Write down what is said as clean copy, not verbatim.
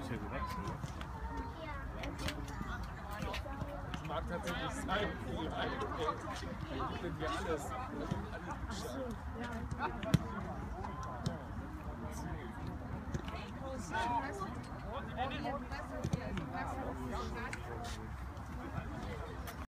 hier gewachsen. Das mag tatsächlich sein, für die eine Welt. Da sind wir alles. Ja.